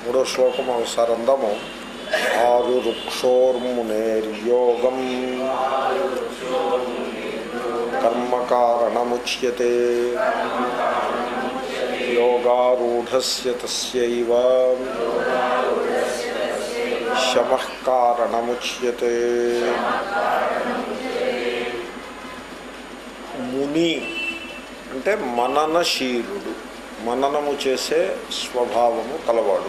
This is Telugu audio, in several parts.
మూడో శ్లోకం ఒకసారి అందాము. ఆరురుక్షోర్మునేర్యోగం కర్మకారణముచ్యతే యోగారూఢస్య తస్యైవ శమః కారణముచ్యతే. ముని అంటే మననశీలుడు, మననము చేసే స్వభావము కలవాడు.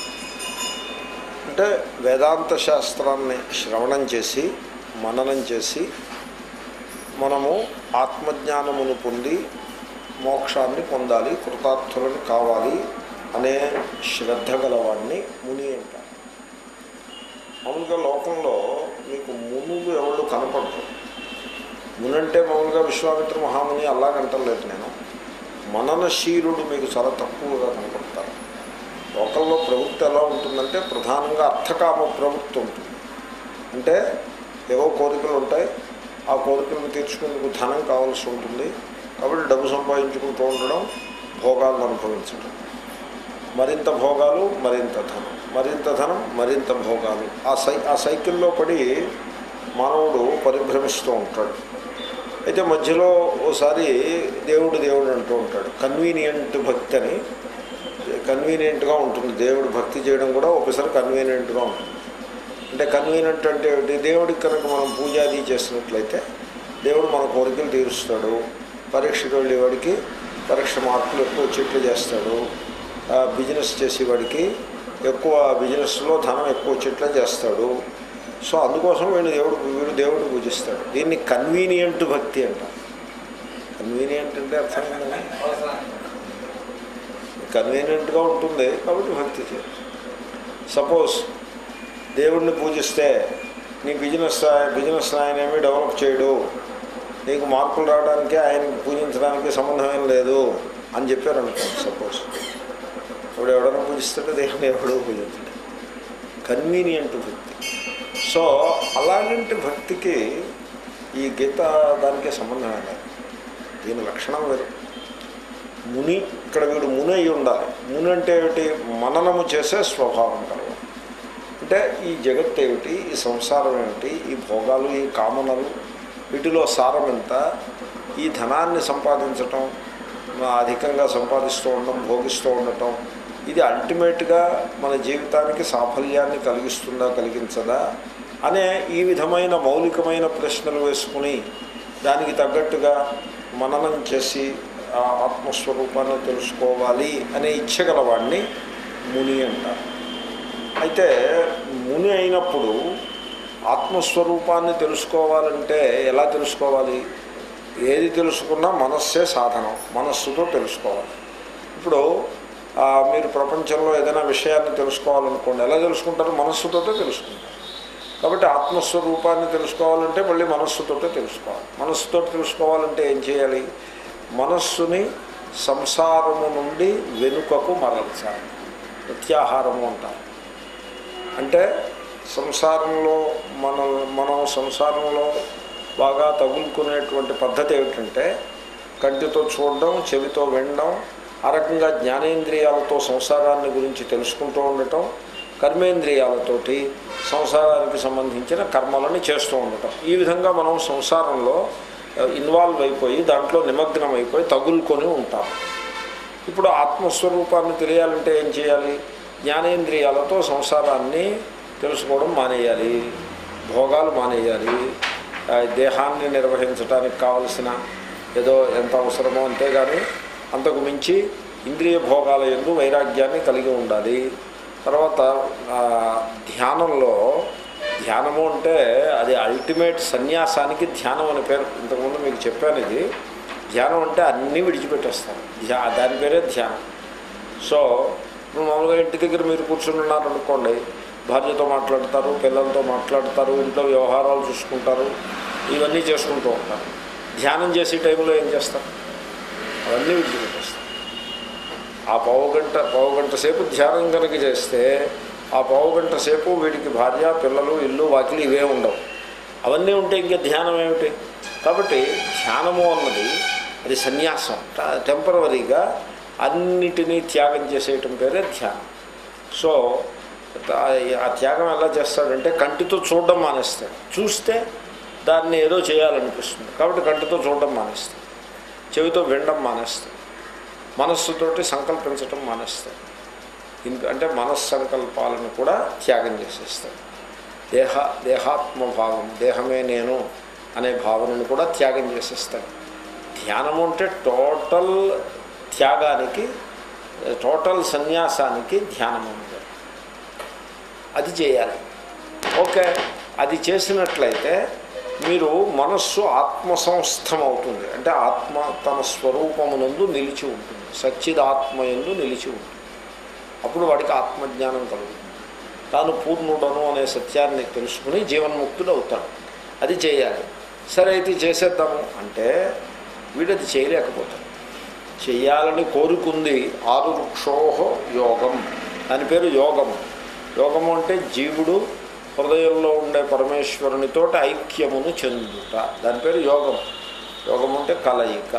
అంటే వేదాంత శాస్త్రాన్ని శ్రవణం చేసి మననం చేసి మనము ఆత్మజ్ఞానమును పొంది మోక్షాన్ని పొందాలి, కృతార్థులను కావాలి అనే శ్రద్ధ గలవాడిని ముని అంటారు. మామూలుగా లోకంలో మీకు మునులు ఎవరు కనపడరు. మునంటే మామూలుగా విశ్వామిత్ర మహాముని అలాగంటలేదు నేను. మననశీలుడు మీకు చాలా తక్కువగా కనపడతారు. లోకంలో ప్రవృత్తి ఎలా ఉంటుందంటే ప్రధానంగా అర్థకామ ప్రవృత్తి ఉంటుంది. అంటే ఏవో కోరికలు ఉంటాయి, ఆ కోరికలను తీర్చుకునేందుకు ధనం కావాల్సి ఉంటుంది. కాబట్టి డబ్బు సంపాదించుకుంటూ ఉండడం, భోగాలను అనుభవించడం, మరింత భోగాలు, మరింత ధనం, మరింత ధనం, మరింత భోగాలు. ఆ సైకిల్లో పడి మానవుడు పరిభ్రమిస్తూ ఉంటాడు. అయితే మధ్యలో ఓసారి దేవుడు అంటూ ఉంటాడు. కన్వీనియంట్ భక్తి అని, కన్వీనియంట్గా ఉంటుంది. దేవుడు భక్తి చేయడం కూడా ఒకసారి కన్వీనియంట్గా ఉంటుంది. అంటే కన్వీనియంట్ అంటే దేవుడికి కనుక మనం పూజాది చేసినట్లయితే దేవుడు మన కోరికలు తీరుస్తాడు. పరీక్షకు వెళ్ళేవాడికి పరీక్ష మార్కులు ఎక్కువ వచ్చేట్లు చేస్తాడు. బిజినెస్ చేసేవాడికి ఎక్కువ బిజినెస్లో ధనం ఎక్కువ వచ్చేట్లా చేస్తాడు. సో అందుకోసం వీడు దేవుడిని పూజిస్తాడు. దీన్ని కన్వీనియంట్ భక్తి అంటారు. కన్వీనియంట్ అంటే అర్థం ఏంటంటే కన్వీనియంట్గా ఉంటుంది కాబట్టి భక్తి చేయాలి. సపోజ్ దేవుడిని పూజిస్తే నీ బిజినెస్ ఆయన ఏమీ డెవలప్ చేయడు, నీకు మార్కులు రావడానికి ఆయనకి పూజించడానికి సంబంధం ఏం లేదు అని చెప్పారు అనుకోండి. సపోజ్ ఇప్పుడు ఎవడైనా పూజిస్తాడో దేవుడిని ఎవడో పూజించాడు. కన్వీనియంట్ భక్తి. సో అలాంటి భక్తికి ఈ గీత దానికే సంబంధం లేదు. దీని లక్షణం వేరు. ముని ఇక్కడ వీడు ముని అయి ఉండాలి. ముని అంటే ఏమిటి? మననము చేసే స్వభావం కలవాలి. అంటే ఈ జగత్ ఏమిటి, ఈ సంసారం ఏమిటి, ఈ భోగాలు, ఈ కామనలు, వీటిలో సారం ఎంత, ఈ ధనాన్ని సంపాదించటం, అధికంగా సంపాదిస్తూ ఉండటం, భోగిస్తూ ఉండటం, ఇది అల్టిమేట్గా మన జీవితానికి సాఫల్యాన్ని కలిగిస్తుందా కలిగించదా అనే ఈ విధమైన మౌలికమైన ప్రశ్నలు వేసుకుని దానికి తగ్గట్టుగా మననం చేసి ఆత్మస్వరూపాన్ని తెలుసుకోవాలి అనే ఇచ్చగలవాడిని ముని అంటారు. అయితే ముని అయినప్పుడు ఆత్మస్వరూపాన్ని తెలుసుకోవాలంటే ఎలా తెలుసుకోవాలి? ఏది తెలుసుకున్నా మనస్సే సాధనం, మనస్సుతో తెలుసుకోవాలి. ఇప్పుడు మీరు ప్రపంచంలో ఏదైనా విషయాన్ని తెలుసుకోవాలనుకోండి, ఎలా తెలుసుకుంటారు? మనస్సుతో తెలుసుకుంటారు. కాబట్టి ఆత్మస్వరూపాన్ని తెలుసుకోవాలంటే మళ్ళీ మనస్సుతోటే తెలుసుకోవాలి. మనస్సుతో తెలుసుకోవాలంటే ఏం చేయాలి? మనస్సుని సంసారము నుండి వెనుకకు మరల్చాలి. ప్రత్యాహారము అంటారు. అంటే సంసారంలో మనం సంసారంలో బాగా తగులుకునేటువంటి పద్ధతి ఏమిటంటే కంటితో చూడడం, చెవితో వినడం, ఆ రకంగా జ్ఞానేంద్రియాలతో సంసారాన్ని గురించి తెలుసుకుంటూ ఉండటం, కర్మేంద్రియాలతోటి సంసారానికి సంబంధించిన కర్మలను చేస్తూ ఉండటం. ఈ విధంగా మనం సంసారంలో ఇన్వాల్వ్ అయిపోయి దాంట్లో నిమగ్నం అయిపోయి తగులుకొని ఉంటాం. ఇప్పుడు ఆత్మస్వరూపాన్ని తెలియాలంటే ఏం చేయాలి? జ్ఞానేంద్రియాలతో సంసారాన్ని తెలుసుకోవడం మానేయాలి, భోగాలు మానేయాలి, దేహాన్ని నిర్వహించడానికి కావలసిన ఏదో ఎంత అవసరమో అంతేగాని అంతకు మించి ఇంద్రియ భోగాల యందు వైరాగ్యాన్ని కలిగి ఉండాలి. తర్వాత ధ్యానము అంటే అది అల్టిమేట్ సన్యాసానికి ధ్యానం అని పేరు. ఇంతకుముందు మీకు చెప్పాను. ఇది ధ్యానం అంటే అన్నీ విడిచిపెట్టేస్తారు, దాని పేరే ధ్యానం. సో ఇప్పుడు మామూలుగా ఇంటి దగ్గర మీరు కూర్చుని ఉన్నారనుకోండి, భార్యతో మాట్లాడతారు, పిల్లలతో మాట్లాడతారు, ఇంట్లో వ్యవహారాలు చూసుకుంటారు, ఇవన్నీ చేసుకుంటూ ఉంటారు. ధ్యానం చేసే టైంలో ఏం చేస్తారు? అవన్నీ విడిచిపెట్టేస్తారు. ఆ పావుగంట సేపు ధ్యానం కనుక చేస్తే ఆ పావుగంట సేపు వీడికి భార్య, పిల్లలు, ఇల్లు, వాకిలి ఇవే ఉండవు. అవన్నీ ఉంటే ఇంకా ధ్యానం ఏమిటి? కాబట్టి ధ్యానము అన్నది అది సన్యాసం, టెంపరవరీగా అన్నిటినీ త్యాగం చేసేయటం పేరే ధ్యానం. సో ఆ త్యాగం ఎలా చేస్తాడంటే కంటితో చూడడం మానేస్తాడు. చూస్తే దాన్ని ఏదో చేయాలనిపిస్తుంది కాబట్టి కంటితో చూడడం మానేస్తాడు. చెవితో వినడం మానేస్తాడు. మనస్సుతోటి సంకల్పించడం మానేస్తాడు. అంటే మనస్సంకల్పాలను కూడా త్యాగం చేసేస్తాడు. దేహాత్మభావం, దేహమే నేను అనే భావనను కూడా త్యాగం చేసేస్తాడు. ధ్యానము అంటే టోటల్ త్యాగానికి, టోటల్ సన్యాసానికి ధ్యానం ఉంటుంది. అది చేయాలి. ఓకే, అది చేసినట్లయితే మీరు మనస్సు ఆత్మసంస్థం అవుతుంది. అంటే ఆత్మ తన స్వరూపమునందు నిలిచి ఉంటుంది, సచ్చిదాత్మయందు నిలిచి ఉంటుంది. అప్పుడు వాడికి ఆత్మజ్ఞానం కలుగుతుంది. తాను పూర్ణుడను అనే సత్యాన్ని తెలుసుకుని జీవన్ముక్తుడు అవుతాడు. అది చేయాలి. సరే అయితే చేసేద్దాము అంటే వీడది చేయలేకపోతాడు. చెయ్యాలని కోరుకుంది. ఆరురుక్షోహ యోగం, దాని పేరు యోగము. యోగము అంటే జీవుడు హృదయంలో ఉండే పరమేశ్వరునితో ఐక్యమును చెందుట, దాని పేరు యోగం. యోగం అంటే కలయిక.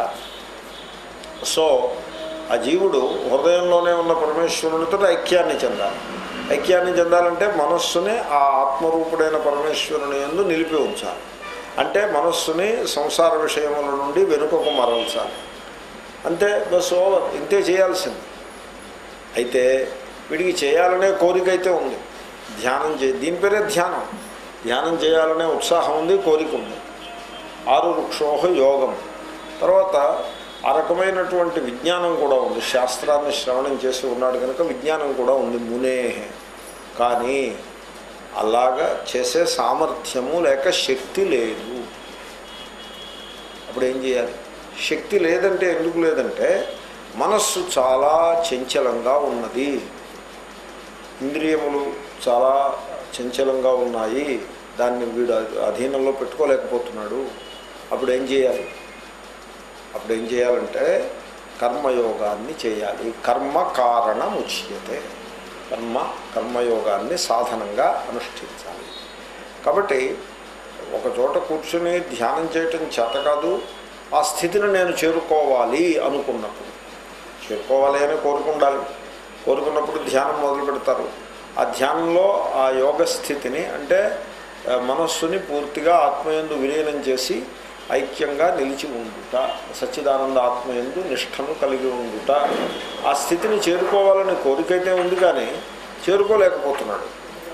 సో ఆ జీవుడు హృదయంలోనే ఉన్న పరమేశ్వరునితో ఐక్యాన్ని చెందాలి. ఐక్యాన్ని చెందాలంటే మనస్సుని ఆ ఆత్మరూపుడైన పరమేశ్వరుని యందు నిలిపి ఉంచాలి. అంటే మనస్సుని సంసార విషయముల నుండి వెనుకకు మరల్చాలి. అంతే, బస్ ఓవర్. ఇంతే చేయాల్సింది. అయితే వీడికి చేయాలనే కోరిక అయితే ఉంది. ధ్యానం దీని పేరే ధ్యానం. ధ్యానం చేయాలనే ఉత్సాహం ఉంది, కోరిక ఉంది. ఆరురుక్షోహ యోగం. తర్వాత ఆ రకమైనటువంటి విజ్ఞానం కూడా ఉంది. శాస్త్రాన్ని శ్రవణం చేసి ఉన్నాడు కనుక విజ్ఞానం కూడా ఉంది మునేహే. కానీ అలాగా చేసే సామర్థ్యము లేక శక్తి లేదు. అప్పుడు ఏం చేయాలి? శక్తి లేదంటే ఎందుకు లేదంటే మనస్సు చాలా చంచలంగా ఉన్నది, ఇంద్రియములు చాలా చంచలంగా ఉన్నాయి, దాన్ని వీడు అధీనంలో పెట్టుకోలేకపోతున్నాడు. అప్పుడు ఏం చేయాలి? అప్పుడు ఏం చేయాలంటే కర్మయోగాన్ని చేయాలి. కర్మ కారణముచ్యతే. కర్మయోగాన్ని సాధనంగా అనుష్ఠించాలి. కాబట్టి ఒక చోట కూర్చుని ధ్యానం చేయటం చేత కాదు. ఆ స్థితిని నేను చేరుకోవాలి అనుకున్నప్పుడు, చేరుకోవాలి అని కోరుకుండాలి. కోరుకున్నప్పుడు ధ్యానం మొదలు పెడతారు. ఆ ధ్యానంలో ఆ యోగ స్థితిని అంటే మనస్సుని పూర్తిగా ఆత్మయందు విలీనం చేసి ఐక్యంగా నిలిచి ఉండుట, సచ్చిదానంద ఆత్మయందు నిష్ఠను కలిగి ఉండుట, ఆ స్థితిని చేరుకోవాలని కోరికైతే ఉంది కానీ చేరుకోలేకపోతున్నాడు.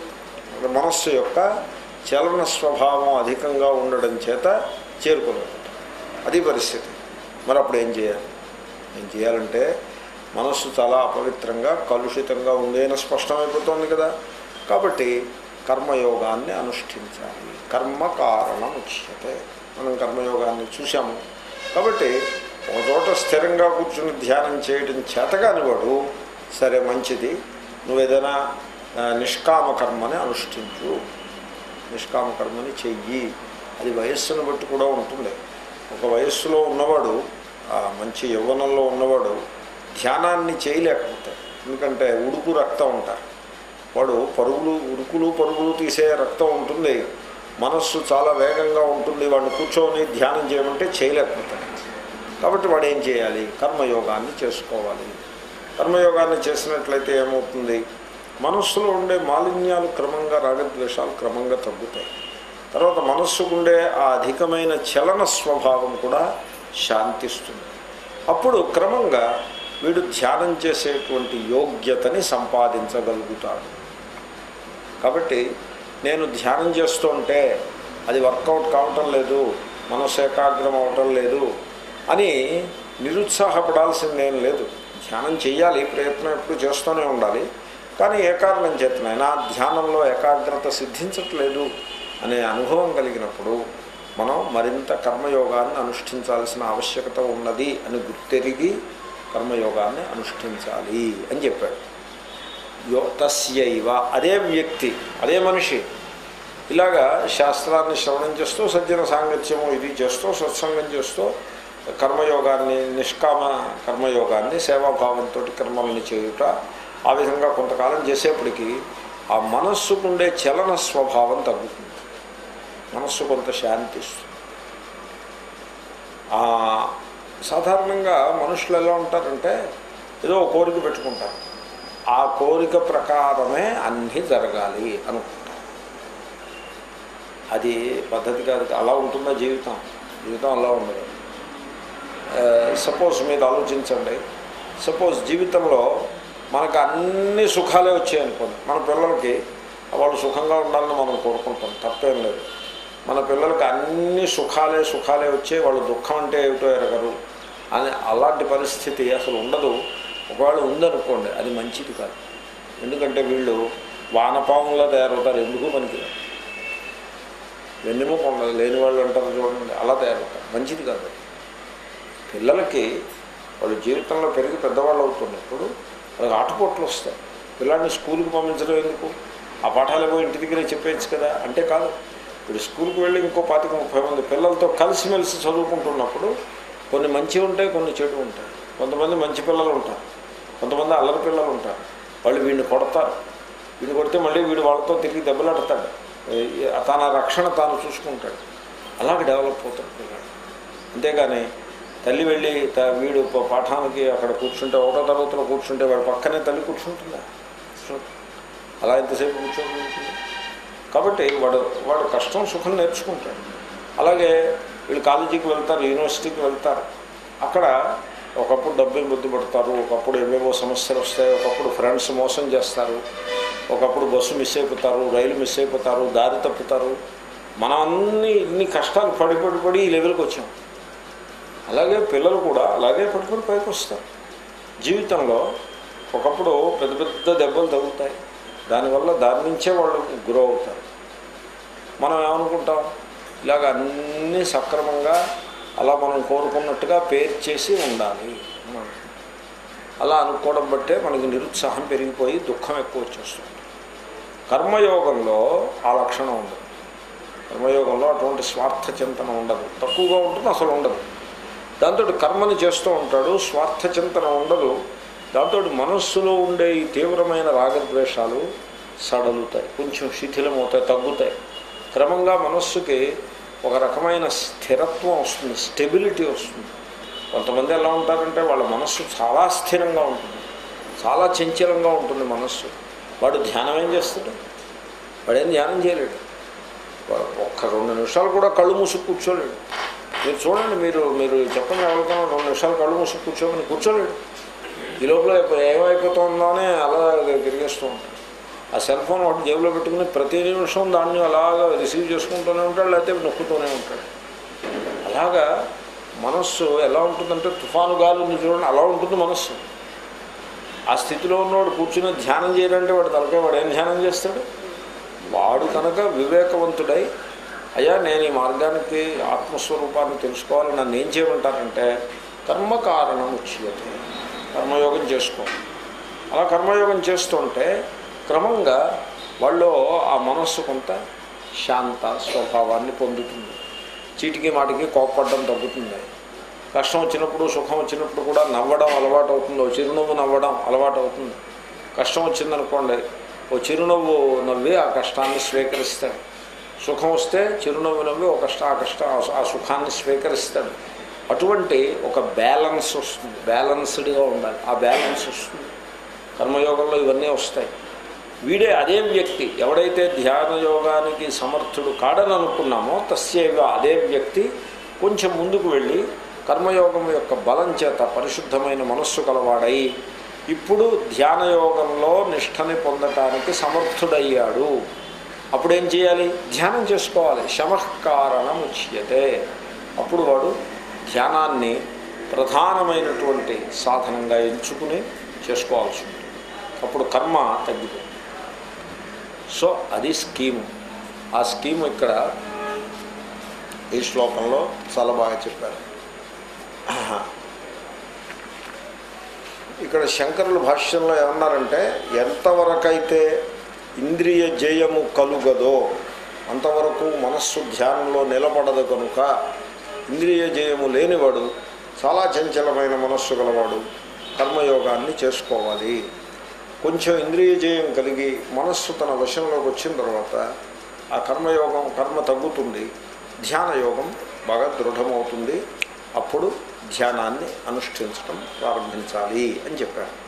మనస్సు యొక్క చలన స్వభావం అధికంగా ఉండడం చేత చేరుకోలేకపోతున్నాడు. అది పరిస్థితి. మరి అప్పుడు ఏం చేయాలి? ఏం చేయాలంటే మనస్సు చాలా అపవిత్రంగా కలుషితంగా ఉంది అని స్పష్టమైపోతుంది కదా. కాబట్టి కర్మయోగాన్ని అనుష్ఠించాలి. కర్మ కారణం ఉచ్యతే. మనం కర్మయోగాన్ని చూసాము. కాబట్టి ఒక చోట స్థిరంగా కూర్చుని ధ్యానం చేయడం చేతగాని వాడు సరే మంచిది, నువ్వు ఏదైనా నిష్కామ కర్మని అనుష్ఠించు, నిష్కామ కర్మని చెయ్యి. అది వయస్సును బట్టి కూడా ఉంటుంది. ఒక వయస్సులో ఉన్నవాడు, మంచి యవ్వనంలో ఉన్నవాడు ధ్యానాన్ని చేయలేకపోతాడు. ఎందుకంటే ఉడుకు రక్తం ఉంటారు. వాడు ఉరుకులు తీసే రక్తం ఉంటుంది, మనస్సు చాలా వేగంగా ఉంటుంది. వాడిని కూర్చొని ధ్యానం చేయమంటే చేయలేకపోతాడు. కాబట్టి వాడు ఏం చేయాలి? కర్మయోగాన్ని చేసుకోవాలి. కర్మయోగాన్ని చేసినట్లయితే ఏమవుతుంది? మనస్సులో ఉండే మాలిన్యాలు క్రమంగా, రాగద్వేషాలు క్రమంగా తగ్గుతాయి. తర్వాత మనస్సుకుండే ఆ అధికమైన చలన స్వభావం కూడా శాంతిస్తుంది. అప్పుడు క్రమంగా వీడు ధ్యానం చేసేటువంటి యోగ్యతని సంపాదించగలుగుతాడు. కాబట్టి నేను ధ్యానం చేస్తుంటే అది వర్కౌట్ కావటం లేదు, మనస్సు ఏకాగ్రం అవటం లేదు అని నిరుత్సాహపడాల్సిందేం లేదు. ధ్యానం చేయాలి, ప్రయత్నం ఎప్పుడు చేస్తూనే ఉండాలి. కానీ ఏ కారణం చేతనైనా ధ్యానంలో ఏకాగ్రత సిద్ధించట్లేదు అనే అనుభవం కలిగినప్పుడు మనం మరింత కర్మయోగాన్ని అనుష్ఠించాల్సిన ఆవశ్యకత ఉన్నది అని గుర్తెరిగి కర్మయోగాన్ని అనుష్ఠించాలి అని చెప్పాడు. తస్యైవ, అదే వ్యక్తి, అదే మనిషి ఇలాగా శాస్త్రాన్ని శ్రవణం చేస్తూ సజ్జన సాంగత్యము ఇది చేస్తూ సత్సంగం చేస్తూ కర్మయోగాన్ని, నిష్కామ కర్మయోగాన్ని, సేవాభావంతో కర్మల్ని చేయుట, ఆ విధంగా కొంతకాలం చేసేప్పటికీ ఆ మనస్సుకుండే చలన స్వభావం తగ్గుతుంది. మనస్సు కొంత శాంతిస్తుంది. సాధారణంగా మనుషులు ఎలా ఉంటారంటే ఏదో కోరిక పెట్టుకుంటారు. ఆ కోరిక ప్రకారమే అన్నీ జరగాలి అనుకుంటాం. అది పద్ధతి కాదు. అలా ఉంటుందా జీవితం? జీవితం అలా ఉండదు. సపోజ్ మీరు ఆలోచించండి, సపోజ్ జీవితంలో మనకు అన్ని సుఖాలే వచ్చాయనుకోండి. మన పిల్లలకి వాళ్ళు సుఖంగా ఉండాలని మనం కోరుకుంటాం, తప్పేం లేదు. మన పిల్లలకి అన్ని సుఖాలే వచ్చే వాళ్ళు దుఃఖం అంటే ఏమిటో ఎరగరు అని అలాంటి పరిస్థితి అసలు ఉండదు. ఒకవేళ ఉందనుకోండి అది మంచిది కాదు. ఎందుకంటే వీళ్ళు వానపాములా తయారవుతారు, ఎందుకు పనికిరారు. వెన్నెముక ఉండదు, లేని వాళ్ళు అంటారు చూడండి, అలా తయారవుతారు, మంచిది కాదు. పిల్లలకి వాళ్ళు జీవితంలో పెరిగి పెద్దవాళ్ళు అవుతున్నప్పుడు వాళ్ళకి ఆటపోట్లు వస్తాయి. పిల్లల్ని స్కూల్కి పంపించడం ఎందుకు? ఆ పాఠాలు ఏమో ఇంటి దగ్గరే చెప్పేయచ్చు కదా అంటే కాదు. ఇప్పుడు స్కూల్కి వెళ్ళి ఇంకో 25-30 మంది పిల్లలతో కలిసిమెలిసి చదువుకుంటున్నప్పుడు కొన్ని మంచి ఉంటాయి, కొన్ని చెడు ఉంటాయి. కొంతమంది మంచి పిల్లలు ఉంటారు, కొంతమంది అల్లరి పిల్లలు ఉంటారు. వాళ్ళు వీడిని కొడతారు, వీడిని కొడితే మళ్ళీ వీడు వాళ్ళతో తిరిగి దెబ్బలాడతాడు, తన రక్షణ తాను చూసుకుంటాడు. అలాగే డెవలప్ అవుతాడు పిల్లలు. అంతేగాని తల్లి వెళ్ళి వీడు పాఠానికి అక్కడ కూర్చుంటే, 1వ తరగతిలో కూర్చుంటే వాడు పక్కనే తల్లి కూర్చుంటుందా? అలా ఎంతసేపు కూర్చోకుండా ఉంటుంది. కాబట్టి వాడు కష్టం సుఖం నేర్చుకుంటాడు. అలాగే వీళ్ళు కాలేజీకి వెళ్తారు, యూనివర్సిటీకి వెళ్తారు. అక్కడ ఒకప్పుడు డబ్బులు బుద్ధిపడతారు, ఒకప్పుడు ఏవేవో సమస్యలు వస్తాయి, ఒకప్పుడు ఫ్రెండ్స్ మోసం చేస్తారు, ఒకప్పుడు బస్సు మిస్ అయిపోతారు, రైలు మిస్ అయిపోతారు, దారి తప్పుతారు. మనం ఇన్ని కష్టాలు పడి ఈ లెవెల్కి వచ్చాం. అలాగే పిల్లలు కూడా అలాగే పట్టుకుని పైకి వస్తారు. జీవితంలో ఒకప్పుడు పెద్ద పెద్ద దెబ్బలు తగ్గుతాయి, దానివల్ల దాని నుంచే వాళ్ళు గ్రో అవుతారు. మనం ఏమనుకుంటాం, ఇలాగ అన్నీ సక్రమంగా అలా మనం కోరుకున్నట్టుగా పేరు చేసి ఉండాలి. అలా అనుకోవడం బట్టే మనకి నిరుత్సాహం పెరిగిపోయి దుఃఖం ఎక్కువ వచ్చేస్తుంది. కర్మయోగంలో ఆ లక్షణం ఉండదు. కర్మయోగంలో అటువంటి స్వార్థ చింతన ఉండదు, తక్కువగా ఉంటుంది, అసలు ఉండదు. దాంతో కర్మని చేస్తూ ఉంటాడు, స్వార్థ చింతన ఉండదు. దాంతో మనస్సులో ఉండే ఈ తీవ్రమైన రాగద్వేషాలు సడలుతాయి, కొంచెం శిథిలమవుతాయి, తగ్గుతాయి. క్రమంగా మనస్సుకి ఒక రకమైన స్థిరత్వం వస్తుంది, స్టెబిలిటీ వస్తుంది. కొంతమంది ఎలా ఉంటారంటే వాళ్ళ మనస్సు చాలా స్థిరంగా ఉంటుంది, చాలా చంచలంగా ఉంటుంది మనస్సు. వాడు ధ్యానం ఏం చేస్తాడు? వాడేం ధ్యానం చేయలేడు. ఒక్క 2 నిమిషాలు కూడా కళ్ళు మూసుకు కూర్చోలేడు. మీరు చూడండి, మీరు చెప్పండి ఎవరికైనా 2 నిమిషాలు కళ్ళు మూసుకు కూర్చోమని కూర్చోలేడు. ఈ లోపల ఏమైపోతుందో అని అలా తిరిగేస్తూ ఉంటాడు. ఆ సెల్ ఫోన్ ఒకటి జేబులో పెట్టుకుని ప్రతి నిమిషం దాన్ని అలాగా రిసీవ్ చేసుకుంటూనే ఉంటాడు, లేకపోతే నొక్కుతూనే ఉంటాడు. అలాగా మనస్సు ఎలా ఉంటుందంటే తుఫాను గాలి ఉంది చూడండి, అలా ఉంటుంది మనస్సు. ఆ స్థితిలో ఉన్నవాడు కూర్చుని ధ్యానం చేయాలంటే వాడు తలకే వాడు ఏం ధ్యానం చేస్తాడు? వాడు కనుక వివేకవంతుడై, అయ్యా నేను ఈ మార్గానికి ఆత్మస్వరూపాన్ని తెలుసుకోవాలి, నన్ను ఏం చేయమంటారంటే కర్మకారణం ఉచ్యతే, కర్మయోగం చేసుకో. అలా కర్మయోగం చేస్తుంటే క్రమంగా వాళ్ళు ఆ మనస్సు కొంత శాంత స్వభావాన్ని పొందుతుంది. చీటికి మాటికి కోప్పడడం తగ్గుతుంది. కష్టం వచ్చినప్పుడు సుఖం వచ్చినప్పుడు కూడా నవ్వడం అలవాటు అవుతుంది, ఓ చిరునవ్వు నవ్వడం అలవాటు అవుతుంది. కష్టం వచ్చిందనుకోండి, ఓ చిరునవ్వు నవ్వి ఆ కష్టాన్ని స్వీకరిస్తాడు. సుఖం వస్తే చిరునవ్వు నవ్వి ఆ సుఖాన్ని స్వీకరిస్తాడు. అటువంటి ఒక బ్యాలెన్స్ వస్తుంది, బ్యాలెన్స్డ్గా ఉండాలి. ఆ బ్యాలెన్స్ వస్తుంది. కర్మయోగంలో ఇవన్నీ వస్తాయి. వీడే అదే వ్యక్తి ఎవడైతే ధ్యానయోగానికి సమర్థుడు కాడని అనుకున్నామో తస్యేవ అదే వ్యక్తి కొంచెం ముందుకు వెళ్ళి కర్మయోగం యొక్క బలం చేత పరిశుద్ధమైన మనస్సు కలవాడై ఇప్పుడు ధ్యానయోగంలో నిష్ఠని పొందటానికి సమర్థుడయ్యాడు. అప్పుడేం చేయాలి? ధ్యానం చేసుకోవాలి. శమఃకారణం ఉచ్యతే. అప్పుడు వాడు ధ్యానాన్ని ప్రధానమైనటువంటి సాధనంగా ఎంచుకుని చేసుకోవాల్సి ఉంటుంది. అప్పుడు కర్మ తగ్గిపోతుంది. సో అది స్కీము. ఆ స్కీము ఇక్కడ ఈ శ్లోకంలో చాలా బాగా చెప్పారు. ఇక్కడ శంకరుల భాష్యంలో ఏమన్నారంటే, ఎంతవరకైతే ఇంద్రియ జయము కలుగదో అంతవరకు మనస్సు ధ్యానంలో నిలబడదు. కనుక ఇంద్రియ జయము లేనివాడు, చాలా చంచలమైన మనస్సు గలవాడు కర్మయోగాన్ని చేసుకోవాలి. కొంచెం ఇంద్రియ జయం కలిగి మనస్సు తన వశంలోకి వచ్చిన తర్వాత ఆ కర్మ తగ్గుతుంది, ధ్యానయోగం బాగా దృఢమవుతుంది. అప్పుడు ధ్యానాన్ని అనుష్ఠించడం ప్రారంభించాలి అని చెప్పారు.